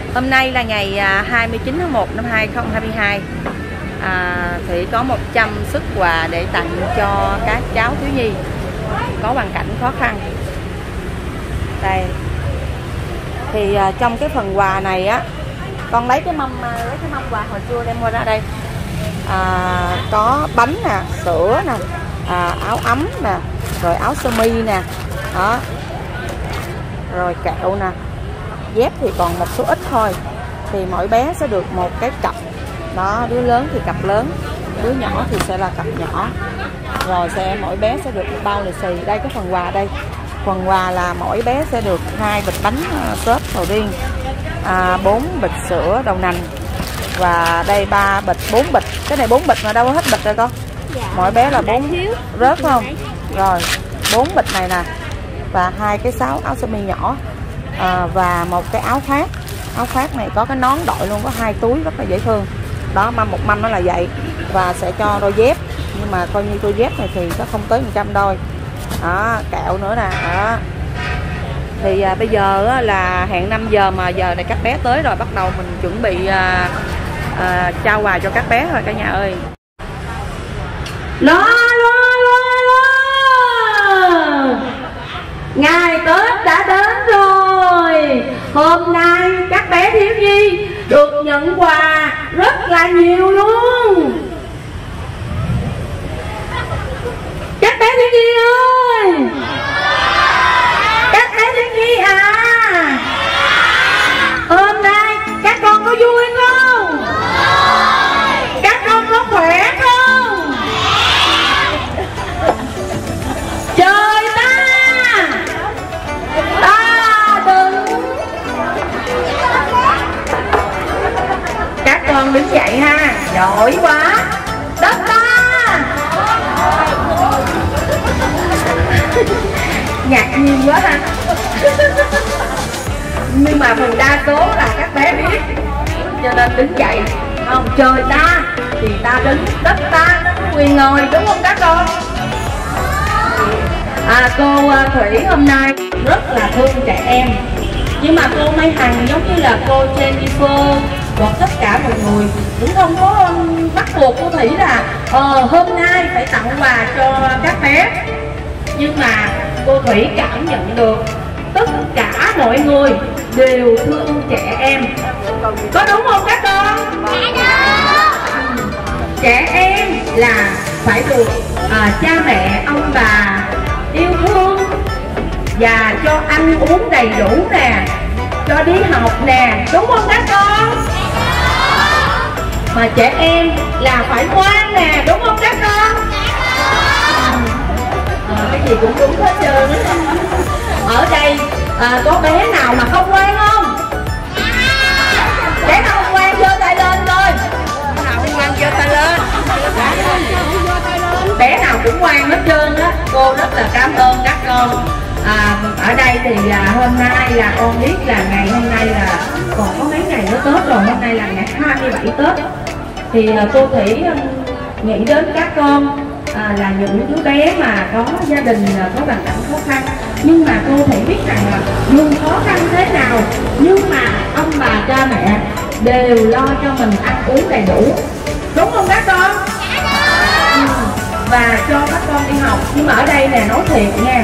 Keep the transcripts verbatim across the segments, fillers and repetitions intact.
Hôm nay là ngày hai mươi chín tháng một năm hai nghìn không trăm hai mươi hai. à, Thủy có một trăm suất quà để tặng cho các cháu thiếu nhi có hoàn cảnh khó khăn. Đây. Thì à, trong cái phần quà này á, con lấy cái mâm lấy cái mâm quà hồi xưa đem qua ra đây. À, có bánh nè, sữa nè, à, áo ấm nè, rồi áo sơ mi nè, đó, rồi kẹo nè, dép thì còn một số ít thôi. Thì mỗi bé sẽ được một cái cặp đó, đứa lớn thì cặp lớn, đứa nhỏ thì sẽ là cặp nhỏ. Rồi sẽ mỗi bé sẽ được một bao lì xì. Đây cái phần quà đây, phần quà là mỗi bé sẽ được hai bịch bánh xốp sầu riêng, à, bốn bịch sữa đậu nành, và đây ba bịch, bốn bịch. Cái này bốn bịch mà đâu có hết bịch rồi con. Dạ. Mỗi bé là bốn rớt không? Rồi bốn bịch này nè, và hai cái sáo áo sơ mi nhỏ, à, và một cái áo khoác. Áo khoác này có cái nón đội luôn, có hai túi rất là dễ thương. Đó, mâm một mâm nó là vậy. Và sẽ cho đôi dép, nhưng mà coi như đôi dép này thì có không tới một trăm đôi. Đó, kẹo nữa nè. Đó. Thì à, bây giờ á, là hẹn năm giờ mà giờ này các bé tới rồi, bắt đầu mình chuẩn bị à, à, trao quà cho các bé rồi cả nhà ơi. Lo lo lo lo, ngày Tết đã đến rồi. Hôm nay các bé thiếu nhi được nhận quà rất là nhiều luôn. Các bé thiếu nhi ơi, các bé thiếu nhi à, hôm nay các con có vui không? Các con có khỏe không? Trời ta, ta đừng. Các con đứng dậy ha, giỏi quá. Đất ta. Ngạc nhiên quá ha. Nhưng mà phần đa số là các bé biết, cho nên đứng dậy. Không, trời ta thì ta đứng, đất ta nó có quyền ngồi, đúng không các con? À, cô Thủy hôm nay rất là thương trẻ em, nhưng mà cô Mai Hằng giống như là cô Jennifer hoặc tất cả mọi người cũng không có bắt buộc cô Thủy là ờ, hôm nay phải tặng quà cho các bé. Nhưng mà cô Thủy cảm nhận được tất cả mọi người đều thương trẻ em. Có đúng không các con? Trẻ em là phải được à, cha mẹ, ông bà yêu thương và cho ăn uống đầy đủ nè, cho đi học nè, đúng không các con? Mà trẻ em là phải ngoan nè, đúng không các con? À, cái gì cũng đúng hết trơn. Ở đây à, có bé nào mà không ngoan không? Bé nào không ngoan giơ tay lên coi. Bé nào không ngoan giơ tay lên. Bé nào cũng ngoan hết trơn á. Cô rất là cảm ơn các con. À, ở đây thì à, hôm nay là con biết là ngày hôm nay là còn có mấy ngày nữa Tết rồi, hôm nay là ngày hai mươi bảy Tết. Thì à, cô Thủy nghĩ đến các con à, là những đứa bé mà có gia đình có hoàn cảnh khó khăn. Nhưng mà cô Thủy biết rằng là dù khó khăn thế nào, nhưng mà ông bà cha mẹ đều lo cho mình ăn uống đầy đủ, đúng không các con? Ừ. Và cho các con đi học. Nhưng mà ở đây nè, nói thiệt nha,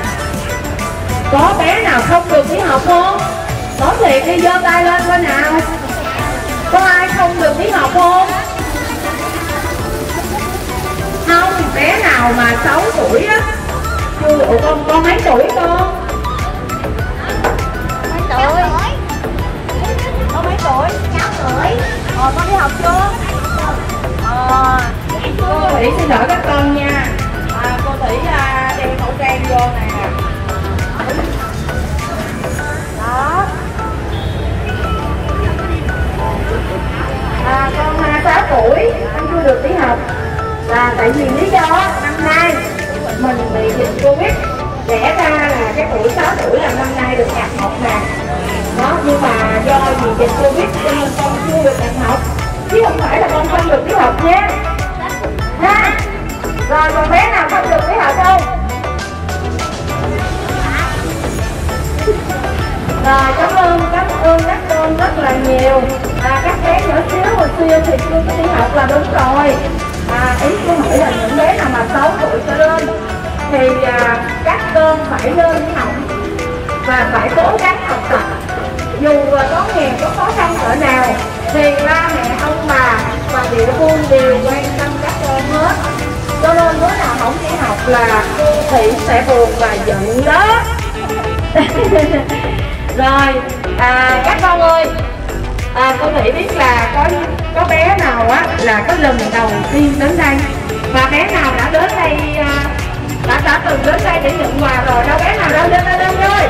có bé nào không được đi học không? Nói thiệt đi, giơ tay lên coi nào. Có ai không được đi học không? Không, bé nào mà sáu tuổi á. Chưa, ủa con, con mấy tuổi con? Mấy tuổi? Con mấy tuổi? sáu tuổi. Ờ, con đi học chưa? Ờ, cô Thủy xin lỗi các con nha. À, cô Thủy à, đeo khẩu trang vô nè. Đó. À, con à, sáu tuổi, con chưa được đi học. Là tại vì lý do năm nay mình bị dịch Covid, lẽ ra là cái tuổi sáu tuổi là năm nay được nhập học nè. Đó, nhưng mà do vì dịch Covid cho nên con chưa được nhập học, chứ không phải là con không được đi học nha. Ha. Rồi còn bé nào không được đi học không? Rồi cảm ơn, cảm ơn các con rất là rồi, à, ý cô hỏi là những bé nào mà sáu tuổi trở lên thì à, các con phải lên học và phải cố gắng học tập, dù có nghèo có khó khăn cỡ nào thì ba mẹ ông bà và địa phương đều quan tâm các con hết, cho nên đứa nào không đi học là cô Thị sẽ buồn và giận đó. Rồi à, các con ơi, à, cô Thị biết là có có bé nào á là có lần đầu tiên đến đây và bé nào đã đến đây à, đã đã từng đến đây để nhận quà rồi, đâu bé nào đâu lên đây lên ơi.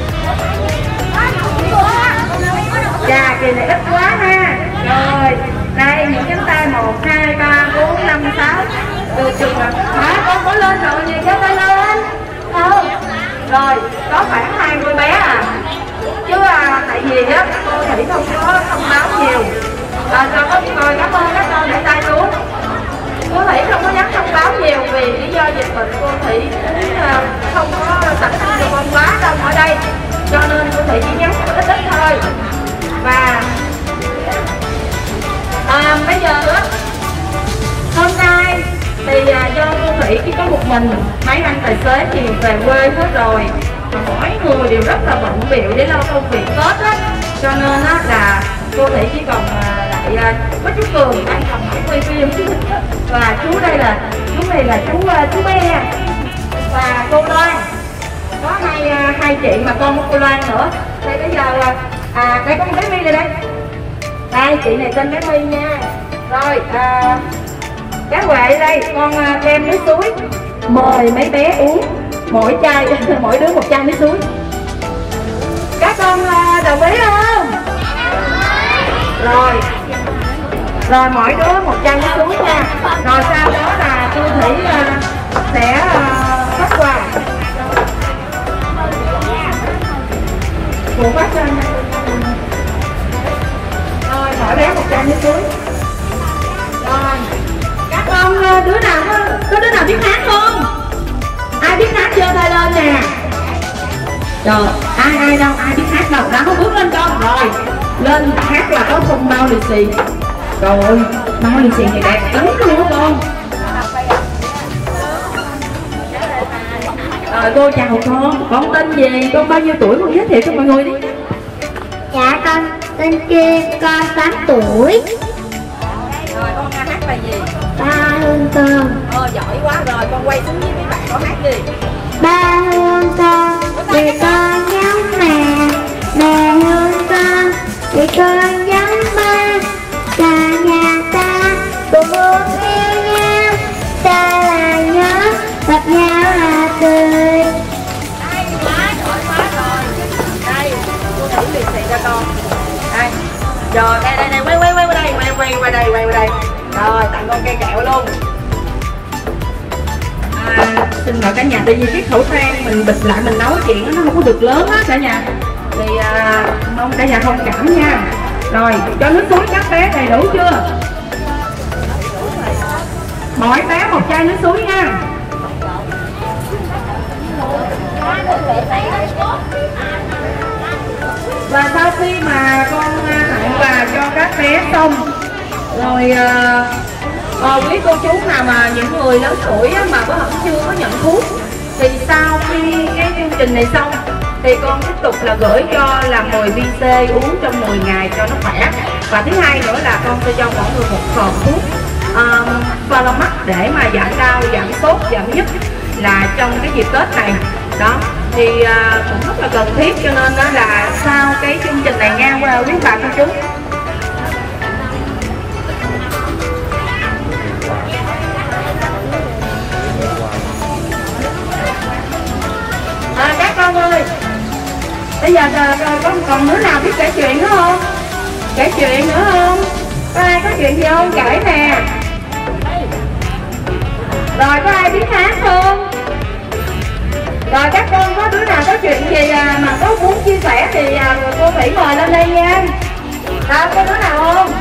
Dạ kỳ này ít quá ha. Rồi đây những cánh tay một hai ba bốn năm sáu được chừng rồi hả, con có lên rồi gì cho tay lên không? Rồi có khoảng hai mươi bé à, chứ à, tại vì á cô Thị không có thông báo nhiều à, cho có rồi cảm ơn các con để tay xuống. Cô Thị không có dám thông báo nhiều vì lý do dịch bệnh, cô Thị cũng à, không có tập trung cho con quá đông ở đây, cho nên cô Thị chỉ nhắn ít ít thôi. Và à, bây giờ á hôm nay thì à, do cô Thị chỉ có một mình, mấy anh tài xế thì về quê hết rồi, mà mỗi người đều rất là bận bịu để lo công việc Tết á, cho nên á là cô Thị chỉ còn à, lại à, có chú Cường đang cầm máy quay phim và chú đây là chú này là chú uh, chú Be và cô Loan, có hai uh, hai chị mà con của cô Loan nữa. Đây bây giờ à đây có con bé My này đây, đây chị này tên bé My nha. Rồi à, các Huệ đây con uh, đem nước suối mời mấy bé uống mỗi chai mỗi đứa một chai nước suối. Các con uh, đồng ý không? Rồi rồi mỗi đứa một chai nước suối nha. Rồi sau đó là cô Thị uh, sẽ uh, phát quà phụ phát lên. Rồi mỗi bé một chai nước suối. Rồi các con uh, đứa nào có, có đứa nào biết hát không? Ai biết hát giơ tay lên nè. Rồi ai ai đâu ai biết hát đâu, đó có bước lên con. Rồi lên hát là có không bao lì xì. Trời ơi, bao lì xì này đẹp lắm luôn đó con. Rồi cô chào con, con tên gì, con bao nhiêu tuổi, con giới thiệu cho mọi người đi. Dạ con tên Kim, con tám tuổi. Rồi con hát bài gì? Ba hương thơm. Ờ giỏi quá rồi, con quay xuống với mấy bạn con hát đi. Ba hương thơm, vì con giống mẹ. Mẹ hương thơm, vì con giống ba. Cả nhà ta cùng hương yêu nhau, ta là nhớ gặp nhau là cười. Hay quá, giỏi quá rồi. Đây, cô thử lì xì cho con. Đây, rồi đây đây đây quay quay quay qua đây, quay quay qua đây, quay qua đây. Rồi tặng con cây kẹo luôn. À, xin lỗi cả nhà, tại vì cái khẩu trang mình bịt lại mình nói chuyện nó không có được lớn á cả nhà, thì à, mong cả nhà thông cảm nha. Rồi cho nước suối các bé đầy đủ chưa? Mỗi bé một chai nước suối nha. Và sau khi mà con tặng quà cho các bé xong rồi à, à, quý cô chú nào mà những người lớn tuổi á, mà có vẫn chưa có nhận thuốc thì sau khi cái chương trình này xong thì con tiếp tục là gửi cho là mười vi xê uống trong mười ngày cho nó khỏe. Và thứ hai nữa là con sẽ cho mọi người một hộp thuốc um, Pharmac để mà giảm đau, giảm sốt, giảm nhức là trong cái dịp Tết này đó, thì uh, cũng rất là cần thiết, cho nên đó là sau cái chương trình này nha quý bà cô chú. À, các con ơi, bây giờ có còn đứa nào biết kể chuyện nữa không? Kể chuyện nữa không? Có ai có chuyện gì không? Kể nè. Rồi có ai biết hát không? Rồi các con có đứa nào có chuyện gì à, mà có muốn chia sẻ thì à, cô Thủy mời lên đây nha. Đâu có đứa nào không?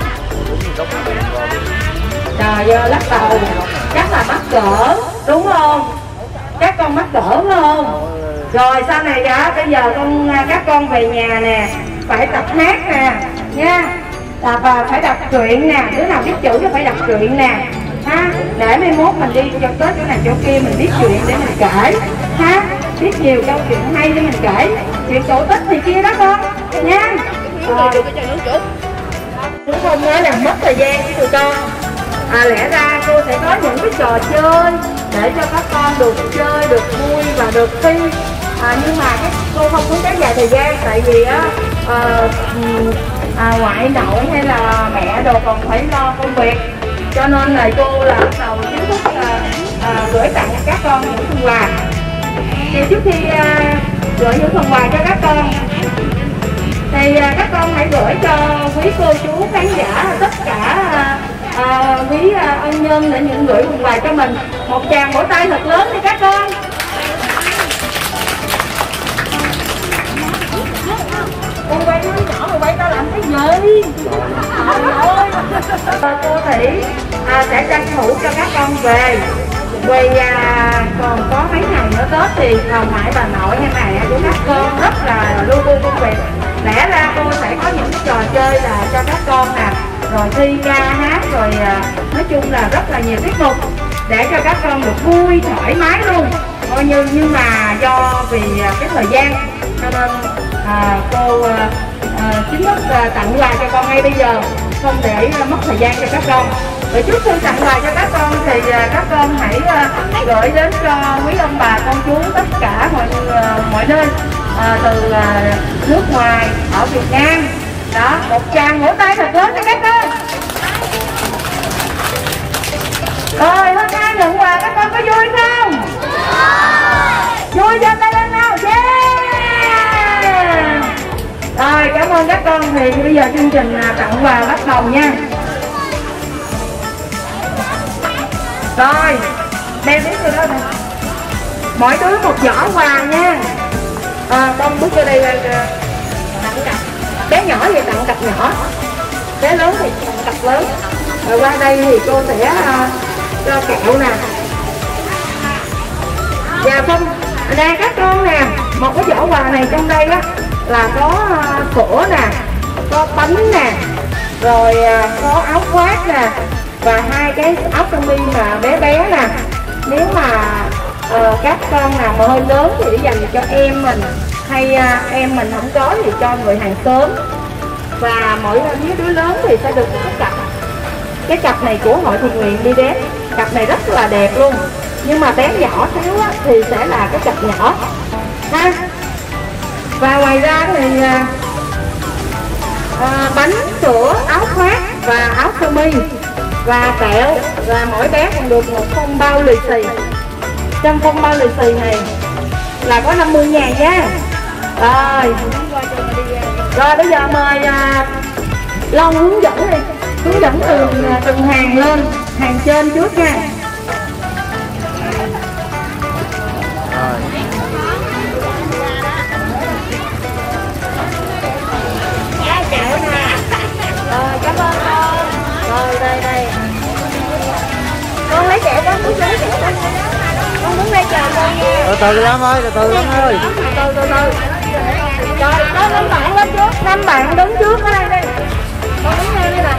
Trời ơi lắc đầu, chắc là mắc cỡ đúng không? Các con mắc cỡ phải không? Rồi sau này á, bây giờ con các con về nhà nè phải tập hát nè nha, là và phải đọc truyện nè, đứa nào biết chữ thì phải đọc truyện nè, ha, để mai mốt mình đi cho Tết chỗ này chỗ kia mình biết chuyện để mình kể ha, biết nhiều câu chuyện hay để mình kể chuyện cổ tích thì kia đó con nha. Ờ, cũng không nói là mất thời gian với tụi con. À, lẽ ra cô sẽ có những cái trò chơi để cho các con được chơi, được vui và được thi. À, nhưng mà cái cô không muốn kéo dài thời gian tại vì á à, à, ngoại nội hay là mẹ đồ còn phải lo công việc, cho nên là cô là bắt đầu chính thức à, à, gửi tặng các con những phần quà. Thì trước khi à, gửi những phần quà cho các con thì à, các con hãy gửi cho quý cô chú khán giả tất cả à, à, quý à, ân nhân để những gửi phần quà cho mình một tràng vỗ tay thật lớn đi các con. Con quay nó nhỏ rồi quay ta làm cái gì? Trời ơi! Cô Thủy à, sẽ tranh thủ cho các con về. Vì à, còn có mấy ngày nữa Tết thì hồng hải bà nội hay mẹ của các con rất là lu bu công việc. Lẽ ra cô sẽ có những cái trò chơi là cho các con nè, rồi thi ca hát, rồi à, nói chung là rất là nhiều tiết mục để cho các con được vui thoải mái luôn. Coi như nhưng mà do vì cái thời gian cho nên à, cô à, à, chính thức à, tặng quà cho con ngay bây giờ, không để à, mất thời gian cho các con. Rồi trước khi tặng quà cho các con thì à, các con hãy à, gửi đến cho quý ông bà con chú tất cả mọi à, mọi nơi à, từ à, nước ngoài, ở Việt Nam đó, một tràng vỗ tay thật lớn cho các con. Rồi hôm nay nhận quà các con có vui không? Vui cho tay lên nào. Yeah! Rồi cảm ơn các con. Thì bây giờ chương trình tặng quà bắt đầu nha. Rồi đem đến từ đó này, mỗi đứa một giỏ quà nha. À, con bước vô đây tặng cặp, bé nhỏ thì tặng cặp nhỏ, bé lớn thì tặng cặp lớn. Rồi qua đây thì cô sẽ uh, cho kẹo nè. Dạ không, đây các con nè, một cái giỏ quà này trong đây á là có uh, sữa nè, có bánh nè, rồi uh, có áo khoác nè, và hai cái áo sơ mi mà bé bé nè. Nếu mà uh, các con nào mà hơi lớn thì để dành cho em mình, hay uh, em mình không có thì cho người hàng xóm. Và mỗi mấy đứa lớn thì sẽ được một cái cặp. Cái cặp này của hội thiện nguyện đi đến, cặp này rất là đẹp luôn. Nhưng mà bé nhỏ xíu á, thì sẽ là cái cặp nhỏ ha. Và ngoài ra thì à, à, bánh, sữa, áo khoác và áo sơ mi và kẹo. Và mỗi bé còn được một phong bao lì xì. Trong phong bao lì xì này là có năm mươi ngàn nha. Rồi Rồi bây giờ mời à, Long hướng dẫn đi, hướng dẫn từ từng hàng lên, hàng trên trước nha. Giá kẹo nè. Rồi cảm ơn con. Rồi đây đây. Con lấy kẹo, con muốn lấy kẹo con. Con muốn lấy kẹo con nha. Từ từ lắm ơi, từ từ lắm ơi. Từ từ từ từ. Rồi có năm bạn lên trước, năm bạn đứng trước ở đây đi. Con đứng ngay đây nè.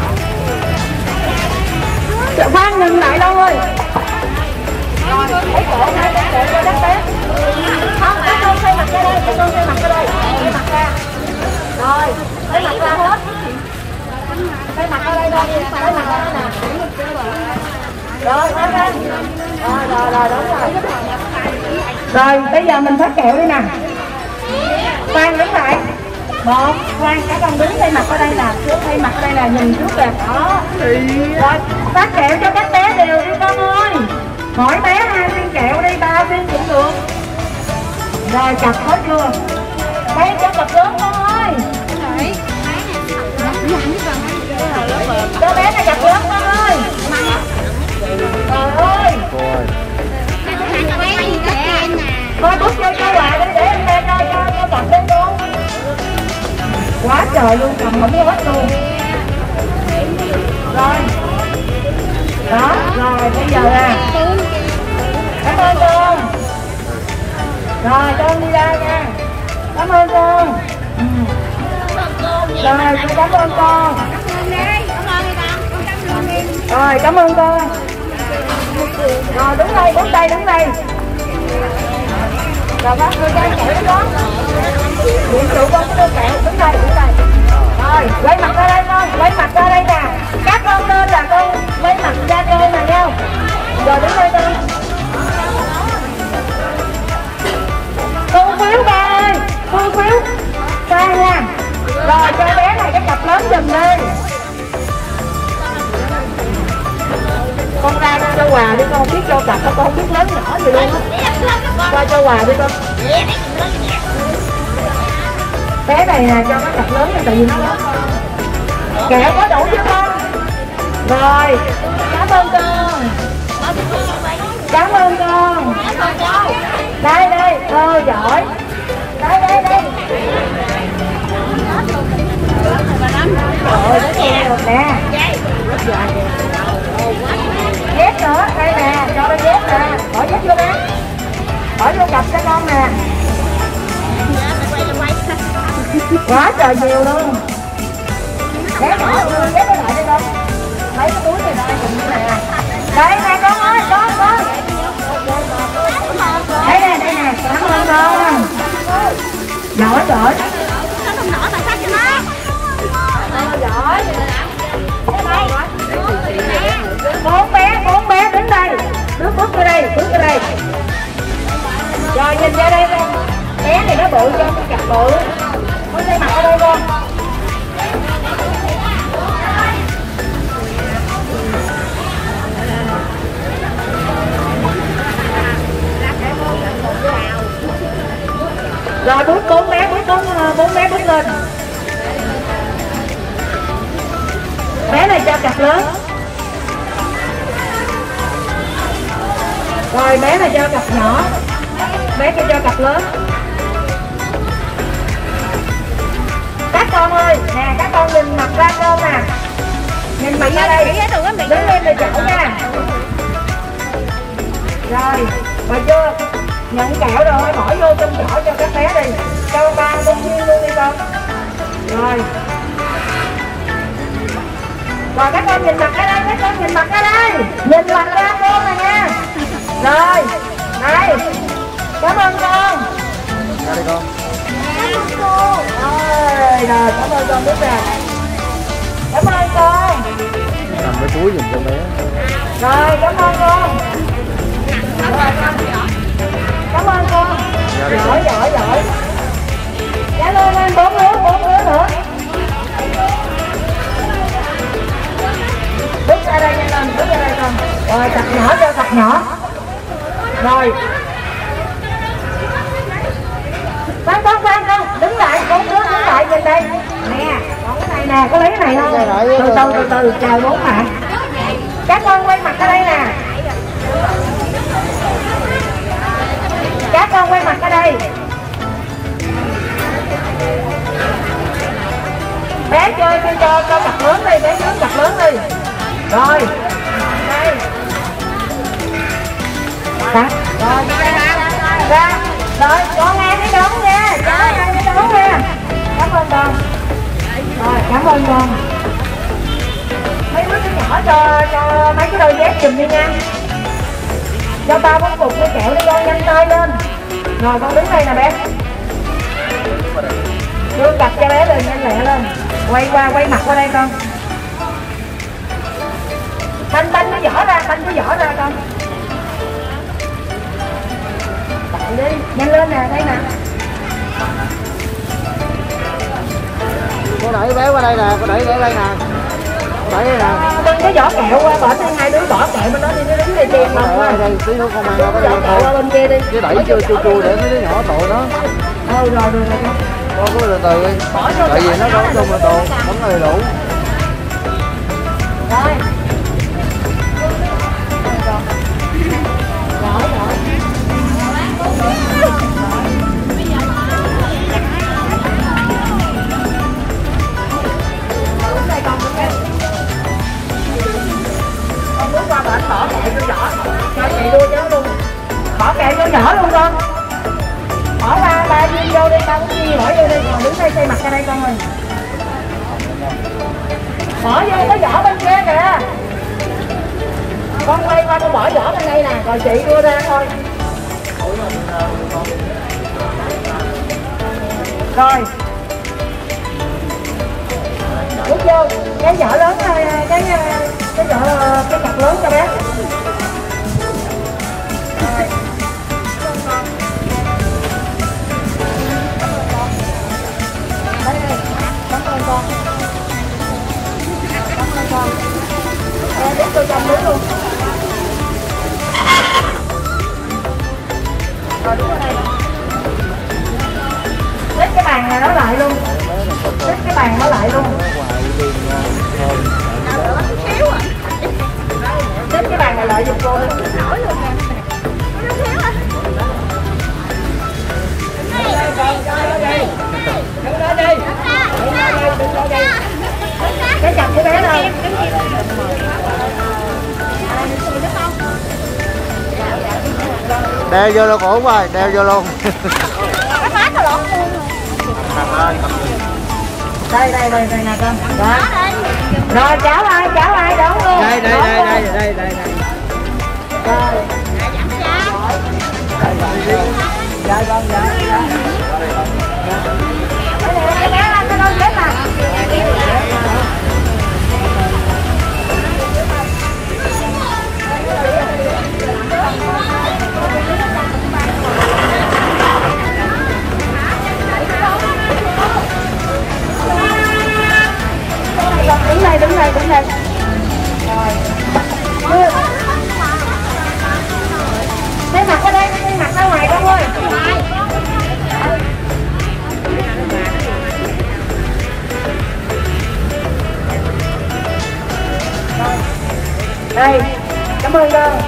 Khoan ngừng lại đâu ơi. Rồi, lấy cổ hai cái cổ cho đất bé. Không, các con xoay mặt ra đây, các con xoay mặt ra đây. Xoay mặt ra. Rồi, xoay mặt ra hết. Xoay mặt ra đây thôi, xoay mặt ra đây nè. Rồi, xoay ra. Rồi, rồi, rồi, đúng rồi. Rồi, bây giờ mình phát kẹo đi nè. Khoan đứng lại. Một, khoan các con đứng thay mặt ở đây nè, trước thay mặt ở đây là nhìn trước đẹp đó. Rồi, phát kẹo cho các bé đều đi con ơi. Mỗi bé hai viên kẹo đi, ba viên cũng được. Rồi chặt hết chưa? Đây cho cặp lớn con ơi. Cho bé này cặp lớn con ơi. Trời ơi. Coi bước vô cho quà đi để em đem cho cho cho cặp lên con. Quá trời luôn, cầm không có hết luôn. Rồi. Đó, rồi bây giờ nè. Cảm ơn con. Rồi con đi ra nha. Cảm ơn con. Ừ. Rồi con cảm ơn con. Rồi cảm ơn con. Rồi đứng đây, đứng đây, đứng đây. Rồi bác đưa cái kẹo đó. Điện trụ con đưa kẹo, đứng đây, đứng đây. Rồi quay mặt ra đây con, quay mặt ra đây nè. Các con lên là con quay mặt ra chơi nè nhau. Rồi đứng đây con. Thu phiếu ba ơi, thu phiếu ba nha. Rồi cho bé này cái cặp lớn giùm đi. Con ra cho quà đi con, không biết cho cặp, con không biết lớn nhỏ gì luôn á. Qua cho quà đi con. Bé này là cho nó cặp lớn tại vì nó lớn. Kẹo có đủ chưa con? Rồi, cảm ơn con. Cảm ơn con. Đây đây, ờ giỏi. Đây đây đây. Rồi, nó nghe được nè. Dép nữa, đây nè, cho nó dép nè. Bỏ dép vô nè. Bỏ vô cặp cho con nè. Quá trời nhiều luôn. Dép bỏ luôn, dép nó lại đây con. Lấy cái túi này ra cùng như nè. Đây nè con ơi, con con. Đây nè, đây nè, cảm ơn con. Giỏi giỏi. Giỏi. Bốn bé, bốn bé đứng đây. Bước bước ra đây, bước ra đây. Rồi nhìn ra đây con. Bé này nó bự cho cái cặp bự. Con tay mặt ở đây con. Rồi bước bốn bé, bước bốn, bốn bé bước lên. Bé này cho cặp lớn. Rồi bé này cho cặp nhỏ. Bé kia cho cặp lớn. Các con ơi, nè các con nhìn mặt ra con nè. Nhìn mặt ra đây. Đứng lên để chậu nha. Rồi, rồi chưa? Nhận kẹo rồi, bỏ vô trong giỏ cho các bé đi. Cho ba con viên luôn đi con. Rồi. Rồi các con nhìn mặt ra đây, các con nhìn mặt ra đây. Nhìn mặt ra con này nha. Rồi, đây. Cảm ơn con. Ra đây con. Cảm ơn cô. Rồi, rồi, cảm ơn con biết nè. Cảm ơn con. Cầm cái túi giùm cho bé. Rồi, cảm ơn con. Rồi, cảm ơn con. Giỏi, giỏi, giỏi. Dạ lên lên, bốn đứa, bốn đứa nữa. Bước ra đây nhanh lên, bước ra đây con. Rồi, cặp nhỏ cho cặp nhỏ. Rồi. Con, con, con, con, đứng lại, bốn đứa đứng lại nhìn đây. Nè, còn cái này nè, có lấy cái này không? Từ từ, từ từ, chào bốn bạn. Các con quay mặt ở đây nè. Các con quay mặt ở đây. Bé chơi cho cho cho cặp lớn đi, bé trước cặp lớn đi. Rồi. Đây. Đó. Rồi ra ra. Rồi con nghe cái đón nha. Con nghe cái đón nha. Cảm ơn con. Rồi cảm ơn con. Mấy đứa nhỏ cho cho mấy cái đôi dép giùm đi nha. Cho ba bốn cục cái kẹo đi con, nhanh tay lên. Rồi con đứng đây nè bé. Đưa cặp cho bé lên, nhanh lẹ lên. Quay qua, quay mặt qua đây con. Tanh tanh cái vỏ ra, tanh cái vỏ ra con. Chạy đi, nhanh lên nè, đây nè. Cô đẩy bé qua đây nè, cô đẩy bé đây nè. Cô đẩy đây nè. Bưng cái vỏ kẹo qua, bỏ thêm hai đứa bỏ kẹo bên đó đi, nó đứng đây chèn lòng quá. Đây, tí nữa con mang qua Vỏ kẹo qua bên kia đi. Chứ đẩy chưa chua chua để mấy đứa nhỏ tội nó. Ừ rồi rồi rồi con. Con cứ từ từ đi. Tại vì nó có trong là đồ, bấm đầy đủ. Rồi. Rồi rồi. Con bước qua bển bỏ kẹo cho nhỏ. Cho chị đua cho nó luôn. Bỏ kẹo cho nhỏ luôn con. Bỏ ba ba viên vô đi, ba bốn viên bỏ vô đi, còn đứng đây xây mặt ra đây con ơi. Bỏ vô cái vỏ bên kia kìa. Con quay qua con bỏ vỏ bên đây nè, rồi chị đưa ra thôi. Rồi. Bước vô, cái vỏ lớn thôi, cái cái vỏ cái mặt lớn cho bé. Rồi. Đây đây, cảm ơn con. Cảm ơn con. Em biết tôi chồng đúng luôn. Rồi đúng rồi đây. Xếp cái bàn này nó lại luôn. Xếp cái bàn nó lại luôn. Xếp cái bàn này lại giùm cô đi. Cái chặt của bé đâu? Đeo vô luôn ổn rồi, đeo vô luôn. Đây đây đây đây nè con. Rồi. Rồi cháu ơi, cháu ơi đón luôn. Đây đây đây đây đây đây đây. Rồi. Dạ con dạ. Cái bé lên cái đôi chết mà. Đứng đây, đứng đây, đứng đây. Rồi. Cái mặt ở đây, cái mặt ra ngoài con ơi. Đây, cảm ơn con.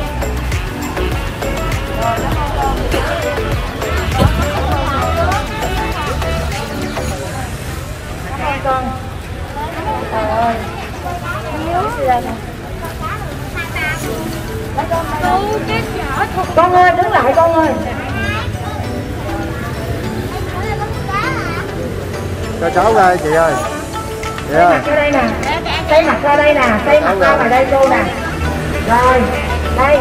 Cảm ơn con. Trời ơi. Con ơi, đứng lại con ơi. Cho cháu ra chị ơi. Chị Xây ơi. mặt ra đây nè. Xây mặt ra đây nè. Xây mặt ra vào đây cô nè. Rồi, đây.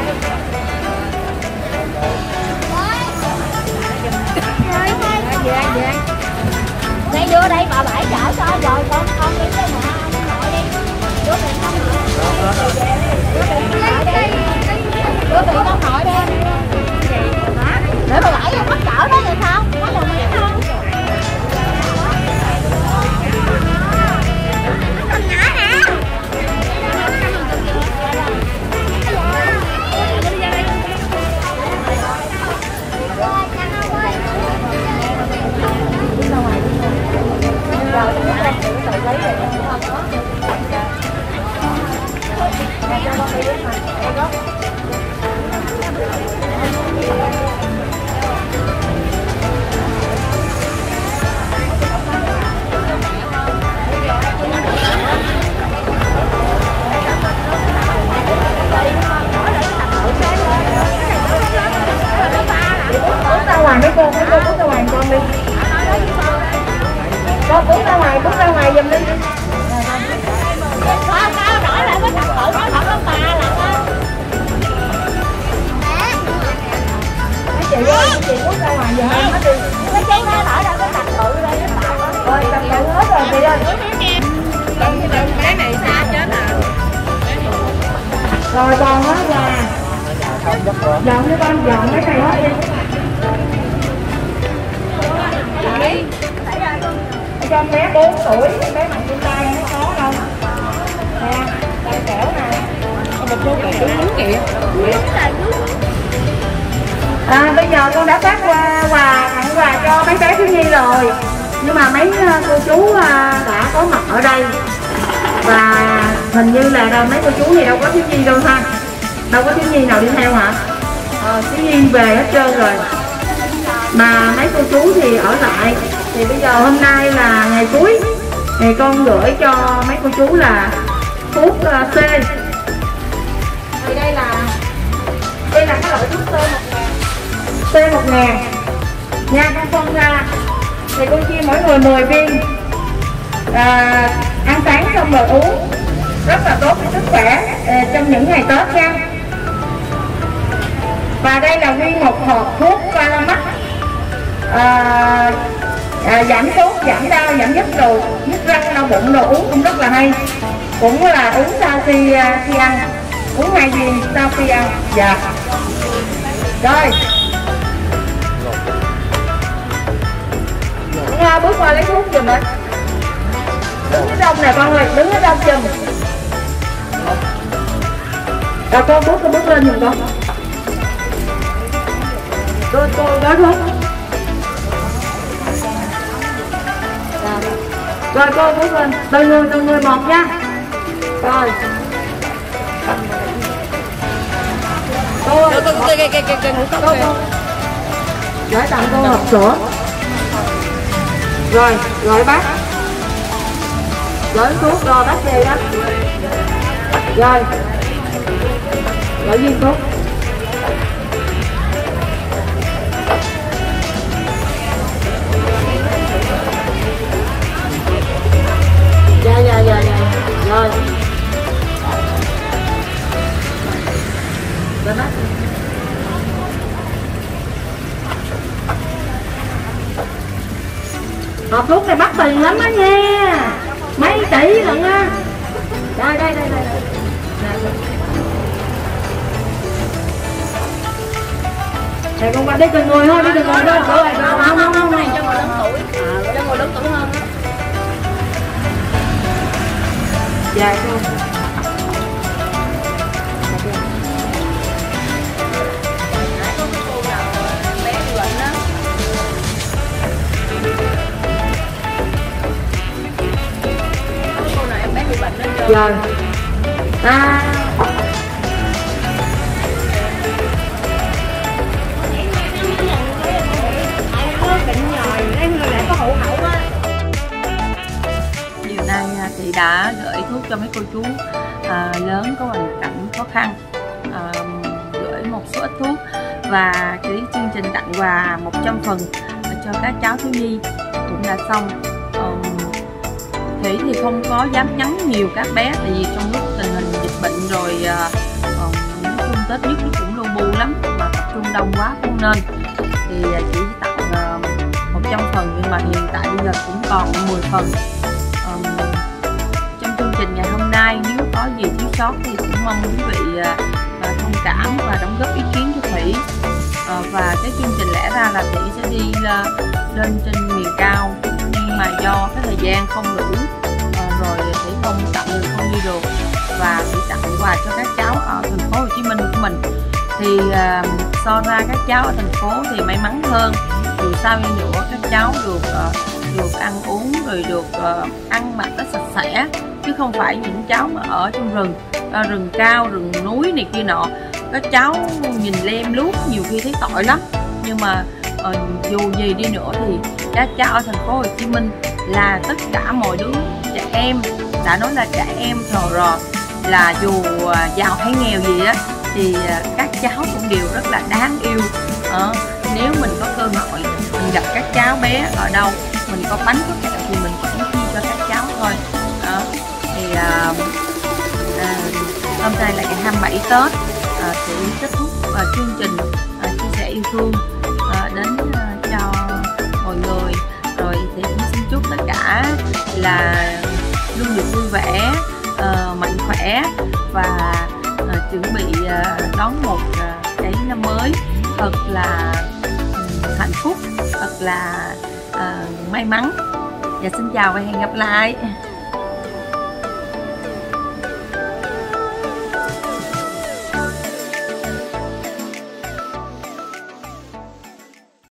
Đây vô đây bà bảy chở cho rồi con con đi cái nhà ông nội đi. Đưa tiền con nội. Đưa tiền con nội đi. Đưa tiền con nội đi. Để bà bảy bắt chở đó rồi sao? Có đồng ý không? Con nhỏ hả? Bước ra ngoài mấy cô, mấy cô bước ra ngoài con đi. Con bước ra ngoài, bước ra ngoài giùm đi. Sao sao đổi lại cái thằng tự nó thật ông bà là Mấy chị ơi, mấy chị bước ra ngoài giùm em hết đi. cái chị nó đổi lại cái thằng tự đây cái bà đó. Rồi, tập tự hết rồi chị ơi. Cái này xa chết à. Rồi còn hết là dọn cho con, dọn cái này hết đi. Cho bé bốn tuổi, bé mặc trên tay nó khó đâu. Nè, tay kẻo nè. Một số cái chú muốn kìa. À, bây giờ con đã phát qua quà, tặng quà cho mấy bé thiếu nhi rồi. Nhưng mà mấy cô chú đã có mặt ở đây. Và hình như là đâu mấy cô chú thì đâu có thiếu nhi đâu ha. Đâu có thiếu nhi nào đi theo hả? Ờ, thiếu nhi về hết trơn rồi. Mà mấy cô chú thì ở lại. Thì bây giờ hôm nay là ngày cuối. Thì con gửi cho mấy cô chú là thuốc uh, C. Thì đây là đây là cái loại thuốc C một ngàn. C một ngàn nha, con phân ra. Thì con chia mỗi người mười viên. À, ăn sáng xong rồi uống rất là tốt cho sức khỏe à, trong những ngày Tết nha. Và đây là nguyên một hộp thuốc Calamax à, à, giảm sốt, giảm đau, giảm nhức đầu, nhức răng, đau bụng, đồ uống cũng rất là hay. Cũng là uống sau khi khi ăn, uống hai viên sau khi ăn. Dạ. Rồi. Hoa bước qua lấy thuốc giùm ơi. Đứng ở trong nè con ơi, đứng ở trong giùm. Rồi con bước con bước lên giùm con. Cô cô gói thuốc. Rồi cô bước lên, từng người từng người một nha. Rồi. Cô ơi, cô cô. Gửi tặng cô hộp sữa. Rồi, gọi bác. Gửi thuốc rồi bác về đó. Rồi. Gửi viên thuốc. Dạ dạ dạ dạ. Rồi. Rồi bác. Hộp thuốc này mắc tiền lắm á nha, mấy tỷ lận á. Đây đây đây đây. Này con qua đi từng người thôi, đi từng người thôi. Rồi, không không không này cho người lớn tuổi, cho người lớn tuổi hơn. Dạ không. Rồi à. Điều này thì đã gửi thuốc cho mấy cô chú à, lớn có hoàn cảnh khó khăn, à, gửi một số ít thuốc và cái chương trình tặng quà một trăm phần cho các cháu thiếu nhi cũng đã xong. Thủy thì không có dám nhắn nhiều các bé, tại vì trong lúc tình hình dịch bệnh rồi uh, những chung Tết nhất nó cũng lu bu lắm, mà tập trung đông quá không nên, thì chỉ tặng uh, một trăm phần, nhưng mà hiện tại bây giờ cũng còn mười phần. Um, trong chương trình ngày hôm nay nếu có gì thiếu sót thì cũng mong quý vị uh, thông cảm và đóng góp ý kiến cho Thủy. Uh, và cái chương trình lẽ ra là Thủy sẽ đi uh, lên trên miền cao, nhưng mà do cái thời gian không đủ uh, rồi Thủy không tặng được, không đi được, và Thủy tặng quà cho các cháu ở thành phố Hồ Chí Minh của mình. Thì uh, so ra các cháu ở thành phố thì may mắn hơn, dù sao đi nữa các cháu được uh, được ăn uống rồi được uh, ăn mặc nó sạch sẽ, chứ không phải những cháu mà ở trong rừng uh, rừng cao, rừng núi này kia nọ, các cháu nhìn lem luốc nhiều khi thấy tội lắm. Nhưng mà uh, dù gì đi nữa thì các cháu ở thành phố Hồ Chí Minh là tất cả mọi đứa trẻ em, đã nói là trẻ em rồi rồi, là dù uh, giàu hay nghèo gì á thì uh, các cháu cũng đều rất là đáng yêu. uh, Nếu mình có cơ hội mình gặp các cháu bé ở đâu, mình có bánh có kẹo thì mình cũng chia cho các cháu thôi. Đó. Thì uh, uh, hôm nay là ngày hai mươi bảy Tết, uh, sẽ kết thúc uh, chương trình uh, chia sẻ yêu thương uh, đến uh, cho mọi người. Rồi thì cũng xin chúc tất cả là luôn được vui vẻ, uh, mạnh khỏe và uh, chuẩn bị uh, đón một uh, cái năm mới thật là um, hạnh phúc, thật là uh, may mắn. Và xin chào và hẹn gặp lại.